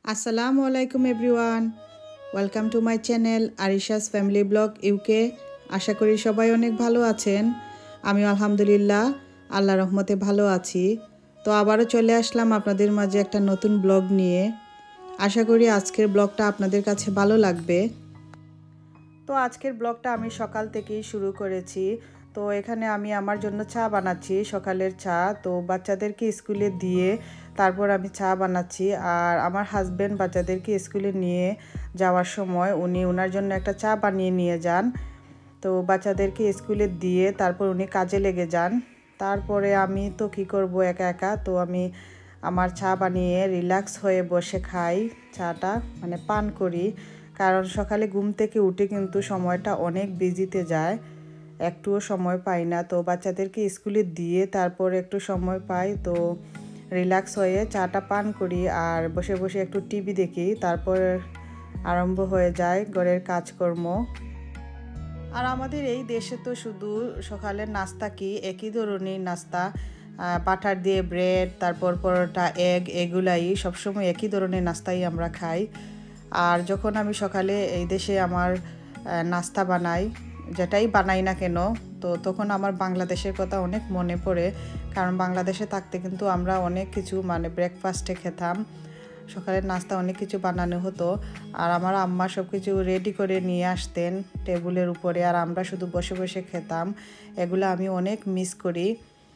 আসসালামু আলাইকুম everyone, welcome to my channel Arisha's family vlog UK. আশা করি সবাই অনেক ভালো আছেন। আমি আলহামদুলিল্লাহ আল্লাহর রহমতে ভালো আছি। তো আবারও চলে আসলাম আপনাদের মাঝে একটা নতুন ব্লগ নিয়ে। আশা করি আজকের ব্লগটা আপনাদের কাছে ভালো লাগবে। তো আজকের ব্লগটা আমি সকাল থেকেই শুরু করেছি। তো এখানে আমি আমার জন্য চা বানাচ্ছি, সকালের চা। তো বাচ্চাদেরকে স্কুলে দিয়ে তারপর আমি চা বানাচ্ছি। আর আমার হাজব্যান্ড বাচ্চাদেরকে স্কুলে নিয়ে যাওয়ার সময় উনি ওনার জন্য একটা চা বানিয়ে নিয়ে যান। তো বাচ্চাদেরকে স্কুলে দিয়ে তারপর উনি কাজে লেগে যান। তারপরে আমি তো কী করব একা একা, তো আমি আমার চা বানিয়ে রিল্যাক্স হয়ে বসে খাই চাটা, মানে পান করি। কারণ সকালে ঘুম থেকে উঠে কিন্তু সময়টা অনেক বিজিতে যায়, একটুও সময় পাই না। তো বাচ্চাদেরকে স্কুলে দিয়ে তারপর একটু সময় পাই, তো রিল্যাক্স হয়ে চাটা পান করি আর বসে বসে একটু টিভি দেখি। তারপর আরম্ভ হয়ে যায় ঘরের কাজকর্ম। আর আমাদের এই দেশে তো শুধু সকালের নাস্তা কি একই ধরনের নাস্তা, বাটার দিয়ে ব্রেড, তারপর পরোটা, এগুলাই সবসময় একই ধরনের নাস্তাই আমরা খাই। আর যখন আমি সকালে এই দেশে আমার নাস্তা বানাই, যেটাই বানাই না কেন, তো তখন আমার বাংলাদেশের কথা অনেক মনে পড়ে। কারণ বাংলাদেশে থাকতে কিন্তু আমরা অনেক কিছু মানে ব্রেকফাস্টে খেতাম, সকালের নাস্তা অনেক কিছু বানানো হতো। আর আমার আম্মা সব কিছু রেডি করে নিয়ে আসতেন টেবিলের উপরে, আর আমরা শুধু বসে বসে খেতাম। এগুলো আমি অনেক মিস করি।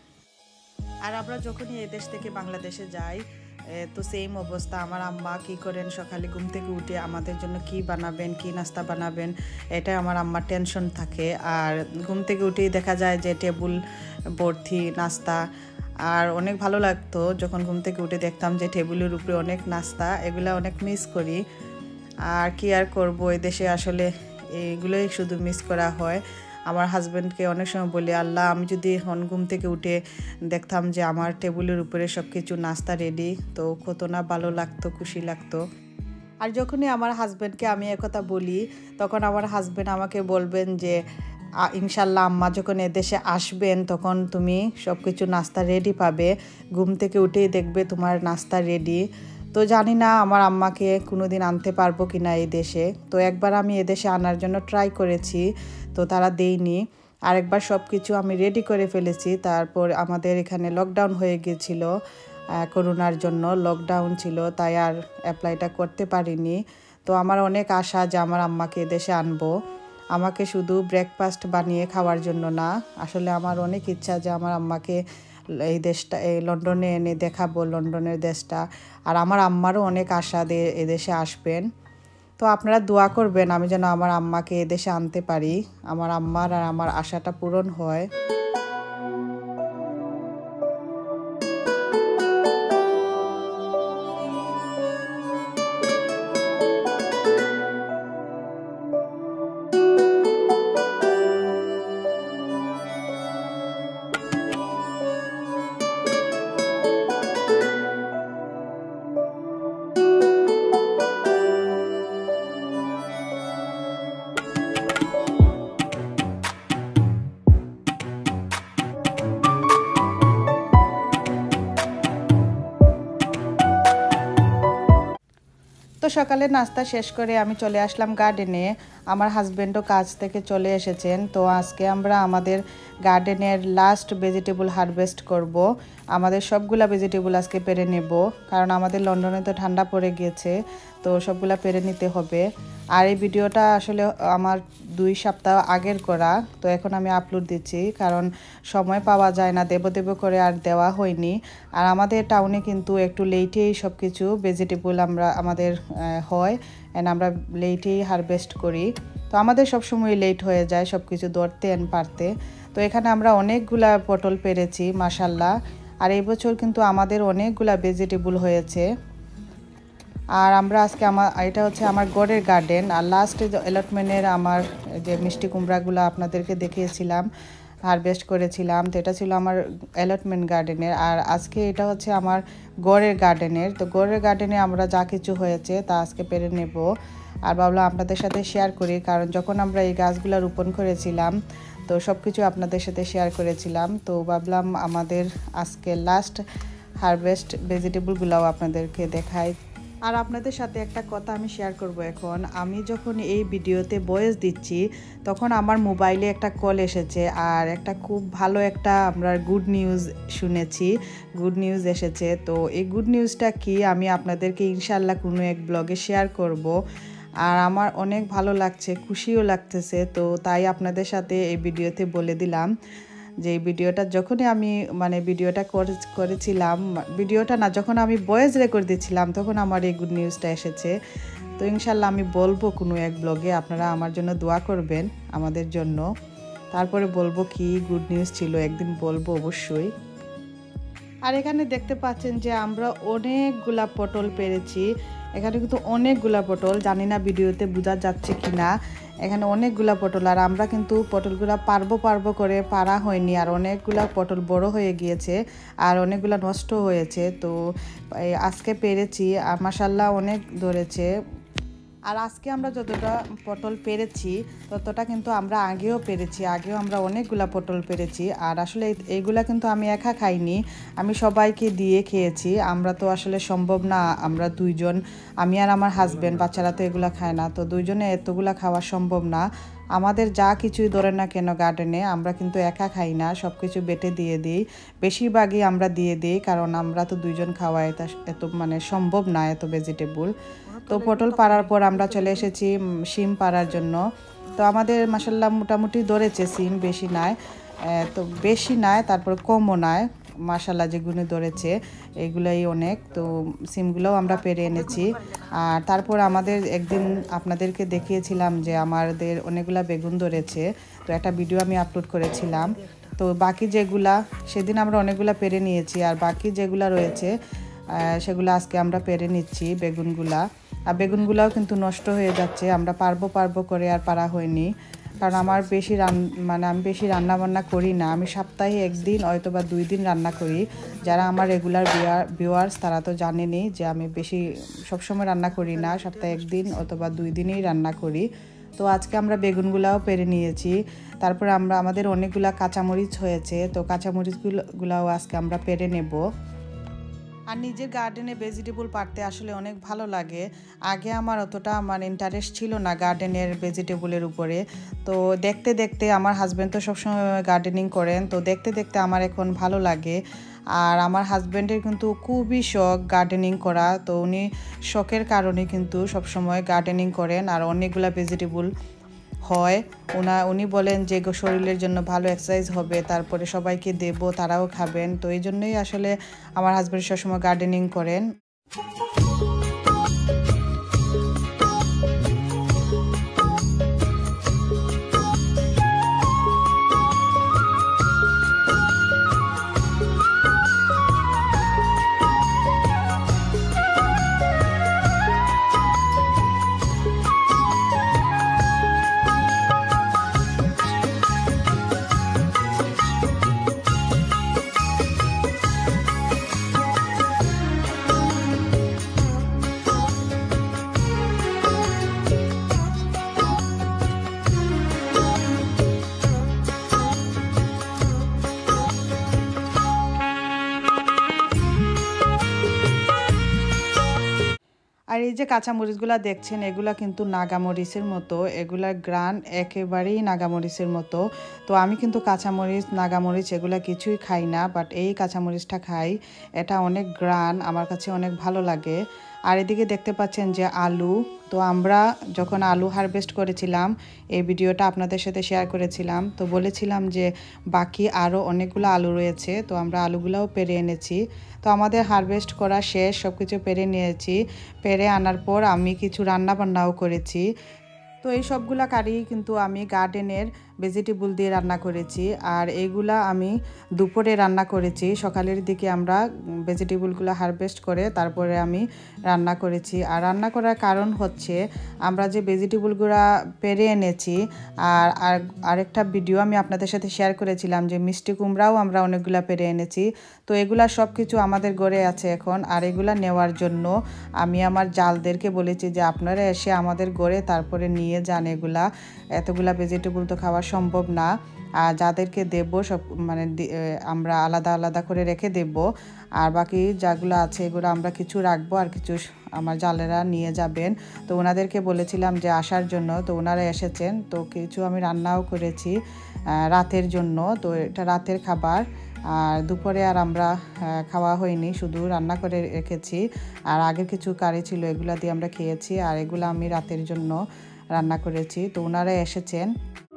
আর আমরা যখনই এদেশ থেকে বাংলাদেশে যাই, তো সেম অবস্থা। আমার আম্মা কী করেন, সকালে ঘুম থেকে উঠে আমাদের জন্য কি বানাবেন, কি নাস্তা বানাবেন, এটাই আমার আম্মার টেনশন থাকে। আর ঘুম থেকে উঠেই দেখা যায় যে টেবিল ভর্তি নাস্তা। আর অনেক ভালো লাগতো যখন ঘুম থেকে উঠে দেখতাম যে টেবিলের উপরে অনেক নাস্তা। এগুলো অনেক মিস করি। আর কি আর করবো, এই দেশে আসলে এইগুলোই শুধু মিস করা হয়। আমার হাজব্যান্ডকে অনেক সময় বলি, আল্লাহ আমি যদি এখন ঘুম থেকে উঠে দেখতাম যে আমার টেবিলের উপরে সব কিছু নাস্তা রেডি, তো কত না ভালো লাগতো, খুশি লাগতো। আর যখনই আমার হাজব্যান্ডকে আমি একথা বলি, তখন আমার হাজব্যান্ড আমাকে বলবেন যে ইনশাল্লাহ আম্মা যখন এদেশে আসবেন তখন তুমি সব কিছু নাস্তা রেডি পাবে, ঘুম থেকে উঠেই দেখবে তোমার নাস্তা রেডি। তো জানি না আমার আম্মাকে কোনো দিন আনতে পারবো কি না এই দেশে। তো একবার আমি এদেশে আনার জন্য ট্রাই করেছি, তো তারা দেয়নি। আরেকবার সব কিছু আমি রেডি করে ফেলেছি। তারপর আমাদের এখানে লকডাউন হয়ে গিয়েছিল, করোনার জন্য লকডাউন ছিল, তাই আর অ্যাপ্লাইটা করতে পারিনি। তো আমার অনেক আশা যে আমার আম্মাকে এদেশে আনবো, আমাকে শুধু ব্রেকফাস্ট বানিয়ে খাওয়ার জন্য না। আসলে আমার অনেক ইচ্ছা যে আমার আম্মাকে এই দেশটা, এই লন্ডনে এনে দেখাবো লন্ডনের দেশটা। আর আমার আম্মারও অনেক আশা এদেশে আসবেন। তো আপনারা দোয়া করবেন আমি যেন আমার আম্মাকে এদেশে আনতে পারি, আমার আম্মার আর আমার আশাটা পূরণ হয়। তো সকালে নাস্তা শেষ করে আমি চলে আসলাম গার্ডেনে। আমার হাজব্যান্ডও কাজ থেকে চলে এসেছেন। তো আজকে আমরা আমাদের গার্ডেনের লাস্ট ভেজিটেবল হারভেস্ট করব। আমাদের সবগুলা ভেজিটেবল আজকে পেরে নেব, কারণ আমাদের লন্ডনে তো ঠান্ডা পড়ে গিয়েছে, তো সবগুলা পেরে নিতে হবে। আর এই ভিডিওটা আসলে আমার 2 সপ্তাহ আগের করা, তো এখন আমি আপলোড দিচ্ছি কারণ সময় পাওয়া যায় না, দেব করে আর দেওয়া হয়নি। আর আমাদের টাউনে কিন্তু একটু লেটেই সব কিছু ভেজিটেবল আমাদের হয়, অ্যান্ড আমরা লেটেই হারভেস্ট করি। তো আমাদের সবসময় লেট হয়ে যায় সব কিছু ধরতে অ্যান্ড পারতে। তো এখানে আমরা অনেকগুলা পটল পেরেছি মাশাল্লাহ। আর এই বছর কিন্তু আমাদের অনেকগুলা ভেজিটেবল হয়েছে। আর আমরা আজকে এটা হচ্ছে আমার ঘরের গার্ডেন। আর লাস্টে অ্যালটমেন্টের আমার যে মিষ্টি কুমড়াগুলো আপনাদেরকে দেখিয়েছিলাম, হারভেস্ট করেছিলাম, তো এটা ছিল আমার অ্যালটমেন্ট গার্ডেনের। আর আজকে এটা হচ্ছে আমার ঘরের গার্ডেনের। তো ঘরের গার্ডেনে আমরা যা কিছু হয়েছে তা আজকে পেরে নেব। আর ভাবলাম আপনাদের সাথে শেয়ার করি, কারণ যখন আমরা এই গাছগুলো রোপণ করেছিলাম তো সব কিছু আপনাদের সাথে শেয়ার করেছিলাম। তো ভাবলাম আমাদের আজকে লাস্ট হারভেস্ট ভেজিটেবলগুলোও আপনাদেরকে দেখাই। আর আপনাদের সাথে একটা কথা আমি শেয়ার করব এখন। আমি যখন এই ভিডিওতে ভয়েস দিচ্ছি তখন আমার মোবাইলে একটা কল এসেছে, আর একটা খুব ভালো একটা আমরা গুড নিউজ শুনেছি, গুড নিউজ এসেছে। তো এই গুড নিউজটা কি আমি আপনাদেরকে ইনশাআল্লাহ কোনো এক ব্লগে শেয়ার করব। আর আমার অনেক ভালো লাগছে, খুশিও লাগতেছে, তো তাই আপনাদের সাথে এই ভিডিওতে বলে দিলাম যে এই ভিডিওটা যখনই আমি ভিডিওটা করেছিলাম, ভিডিওটা না, যখন আমি ভয়েস রেকর্ড দিচ্ছিলাম তখন আমার এই গুড নিউজটা এসেছে। তো ইনশাল্লাহ আমি বলবো কোনো এক ব্লগে, আপনারা আমার জন্য দোয়া করবেন আমাদের জন্য। তারপরে বলবো কি গুড নিউজ ছিল, একদিন বলবো অবশ্যই। আর এখানে দেখতে পাচ্ছেন যে আমরা অনেকগুলা পটল পেরেছি। এখানে কিন্তু অনেকগুলা পটল, জানি না ভিডিওতে বোঝা যাচ্ছে কি না। এখানে অনেকগুলা পটল, আর আমরা কিন্তু পটলগুলা পারবো করে পারা হয়নি, আর অনেকগুলা পটল বড় হয়ে গিয়েছে আর অনেকগুলা নষ্ট হয়েছে। তো আজকে পেরেছি, আর মাশাআল্লাহ অনেক ধরেছে। আর আজকে আমরা যতটা পটল পেরেছি ততটা কিন্তু আমরা আগেও পেরেছি, আগেও আমরা অনেকগুলা পটল পেরেছি। আর আসলে এইগুলা কিন্তু আমি একা খাইনি, আমি সবাইকে দিয়ে খেয়েছি। আমরা তো আসলে সম্ভব না, আমরা দুইজন, আমি আর আমার হাজব্যান্ড, বাচ্চারা তো এগুলা খায় না, তো দুইজনে এতগুলা খাওয়া সম্ভব না। আমাদের যা কিছুই ধরে না কেন গার্ডেনে, আমরা কিন্তু একা খাই না, সব কিছু বেটে দিয়ে দিই, বেশিরভাগই আমরা দিয়ে দিই, কারণ আমরা তো দুইজন খাওয়া এত সম্ভব না এত ভেজিটেবল। তো পটল পাড়ার পর আমরা চলে এসেছি শিম পাড়ার জন্য। তো আমাদের মাশাআল্লাহ মোটামুটি ধরেছে সিম, বেশি নাই তারপর কমও নাই, মাশাআল্লাহ যেগুলো ধরেছে এগুলাই অনেক। তো সিমগুলোও আমরা পেরে এনেছি। আর তারপর আমাদের একদিন আপনাদেরকে দেখিয়েছিলাম যে আমাদের অনেকগুলা বেগুন ধরেছে, তো একটা ভিডিও আমি আপলোড করেছিলাম। তো বাকি যেগুলা, সেদিন আমরা অনেকগুলা পেরে নিয়েছি, আর বাকি যেগুলা রয়েছে সেগুলো আজকে আমরা পেরে নিচ্ছি বেগুনগুলা। আর বেগুনগুলাও কিন্তু নষ্ট হয়ে যাচ্ছে, আমরা পারবো করে আর পারা হয়নি, কারণ আমার আমি বেশি রান্না বান্না করি না, আমি সপ্তাহে একদিন হয়তো বা 2 দিন রান্না করি। যারা আমার রেগুলার ভিউয়ার্স তারা তো জানেনই যে আমি বেশি সবসময় রান্না করি না, সপ্তাহে একদিন অথবা 2 দিনই রান্না করি। তো আজকে আমরা বেগুনগুলাও পেরে নিয়েছি। তারপর আমাদের অনেকগুলা কাঁচামরিচ হয়েছে, তো কাঁচামরিচগুলাও আজকে আমরা পেরে নেব। আর নিজের গার্ডেনে ভেজিটেবল পাড়তে আসলে অনেক ভালো লাগে। আগে আমার অতটা ইন্টারেস্ট ছিল না গার্ডেনের ভেজিটেবলের উপরে। তো দেখতে দেখতে, আমার হাজব্যান্ড তো সবসময় গার্ডেনিং করেন, তো দেখতে দেখতে আমার এখন ভালো লাগে। আর আমার হাজব্যান্ডের কিন্তু খুবই শখ গার্ডেনিং করা, তো উনি শখের কারণে কিন্তু সবসময় গার্ডেনিং করেন, আর অনেকগুলা ভেজিটেবল হয়। উনি বলেন যে শরীরের জন্য ভালো এক্সারসাইজ হবে, তারপরে সবাইকে দেব, তারাও খাবেন। তো এই জন্যই আসলে আমার হাজব্যান্ড সবসময় গার্ডেনিং করেন। আর এই যে কাঁচামরিচগুলো দেখছেন, এগুলা কিন্তু নাগামরিচের মতো, এগুলার গ্রান একেবারেই নাগামরিচের মতো। তো আমি কিন্তু কাঁচামরিচ, নাগামরিচ এগুলা কিছুই খাই না, বাট এই কাঁচামরিচটা খাই, এটা অনেক গ্রান, আমার কাছে অনেক ভালো লাগে। আর এদিকে দেখতে পাচ্ছেন যে আলু, তো আমরা যখন আলু হারভেস্ট করেছিলাম, এই ভিডিওটা আপনাদের সাথে শেয়ার করেছিলাম, তো বলেছিলাম যে বাকি আরও অনেকগুলো আলু রয়েছে, তো আমরা আলুগুলোও পেরে এনেছি। তো আমাদের হারভেস্ট করা শেষ, সব কিছু পেরে নিয়েছি। পেরে আনার পর আমি কিছু রান্না বান্নাও করেছি। তো এই সবগুলা কারি কিন্তু আমি গার্ডেনের ভেজিটেবল দিয়ে রান্না করেছি, আর এইগুলা আমি দুপুরে রান্না করেছি। সকালের দিকে আমরা ভেজিটেবলগুলো হারভেস্ট করে তারপরে আমি রান্না করেছি। আর রান্না করার কারণ হচ্ছে, আমরা যে ভেজিটেবলগুলো পেরে এনেছি, আর আরেকটা ভিডিও আমি আপনাদের সাথে শেয়ার করেছিলাম যে মিষ্টি কুমড়াও আমরা অনেকগুলো পেরে এনেছি। তো এগুলা সব কিছু আমাদের ঘরে আছে এখন, আর এগুলা নেওয়ার জন্য আমি আমার জালদেরকে বলেছি যে আপনারা এসে আমাদের ঘরে তারপরে নিয়ে যান, এতগুলা ভেজিটেবল তো খাওয়া সম্ভব না। আর যাদেরকে দেব সব মানে আমরা আলাদা আলাদা করে রেখে দেব। আর বাকি যেগুলো আছে এগুলো আমরা কিছু রাখবো আর কিছু আমার জালেরা নিয়ে যাবেন। তো ওনাদেরকে বলেছিলাম যে আসার জন্য, তো ওনারা এসেছেন। তো কিছু আমি রান্নাও করেছি রাতের জন্য। তো এটা রাতের খাবার, আর দুপুরে আর আমরা খাওয়া হয়নি, শুধু রান্না করে রেখেছি। আর আগের কিছু কারি ছিল, এগুলো দিয়ে আমরা খেয়েছি। আর এগুলো আমি রাতের জন্য রান্না করেছি। তো ওনারা এসেছেন।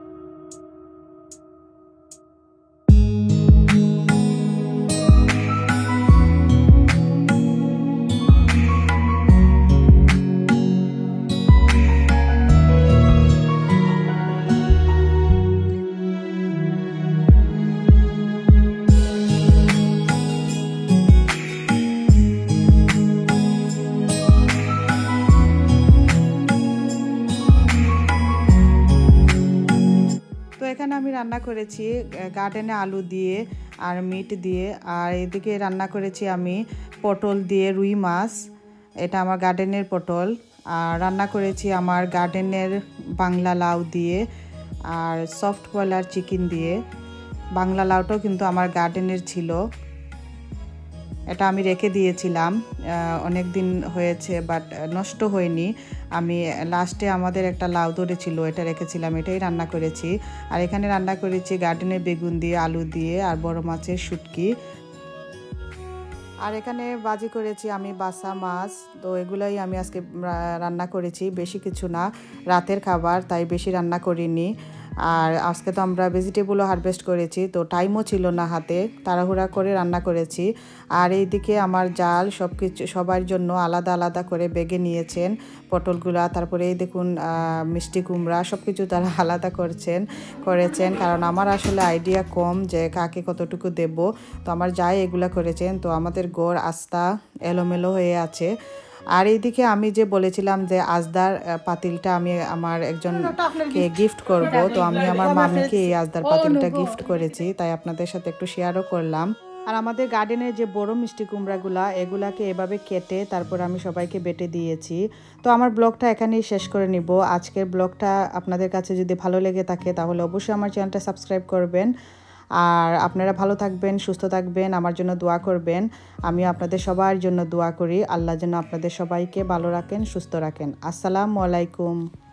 এখানে আমি রান্না করেছি গার্ডেনে আলু দিয়ে আর মিট দিয়ে। আর এদিকে রান্না করেছি আমি পটল দিয়ে রুই মাছ, এটা আমার গার্ডেনের পটল। আর রান্না করেছি আমার গার্ডেনের বাংলা লাউ দিয়ে আর সফট বয়লার চিকেন দিয়ে। বাংলা লাউটাও কিন্তু আমার গার্ডেনের ছিল, এটা আমি রেখে দিয়েছিলাম, অনেক দিন হয়েছে বাট নষ্ট হয়নি। আমি লাস্টে আমাদের একটা লাউ ধরেছিল, এটা রেখেছিলাম, এটাই রান্না করেছি। আর এখানে রান্না করেছি গার্ডেনের বেগুন দিয়ে, আলু দিয়ে আর বড় মাছের শুটকি। আর এখানে ভাজি করেছি আমি বাসা মাছ। তো এগুলাই আমি আজকে রান্না করেছি, বেশি কিছু না, রাতের খাবার তাই বেশি রান্না করিনি। আর আজকে তো আমরা ভেজিটেবলও হারভেস্ট করেছি, তো টাইমও ছিল না হাতে, তাড়াহুড়া করে রান্না করেছি। আর এইদিকে আমার জাল সব কিছু সবার জন্য আলাদা আলাদা করে বেগে নিয়েছেন পটলগুলা। তারপরে এই দেখুন মিষ্টি কুমড়া, সব কিছু তারা আলাদা করেছেন, কারণ আমার আসলে আইডিয়া কম যে কাকে কতটুকু দেব। তো আমার যাই এগুলা করেছেন। তো আমাদের ঘর আস্তা এলোমেলো হয়ে আছে। আর এইদিকে আমি যে বলেছিলাম যে আজদার পাতিলটা আমি আমার একজনকে গিফট করব, তো আমি আমার মামিকে এই আজদার পাতিলটা গিফট করেছি, তাই আপনাদের সাথে একটু শেয়ারও করলাম। আর আমাদের গার্ডেনের যে বড় মিষ্টি কুমড়াগুলা, এগুলাকে এভাবে কেটে তারপর আমি সবাইকে বেটে দিয়েছি। তো আমার ব্লগটা এখানেই শেষ করে নিব। আজকের ব্লগটা আপনাদের কাছে যদি ভালো লেগে থাকে তাহলে অবশ্যই আমার চ্যানেলটা সাবস্ক্রাইব করবেন। আর আপনারা ভালো থাকবেন, সুস্থ থাকবেন, আমার জন্য দোয়া করবেন। আমিও আপনাদের সবার জন্য দোয়া করি, আল্লাহ যেন আপনাদের সবাইকে ভালো রাখেন, সুস্থ রাখেন। আসসালামু আলাইকুম।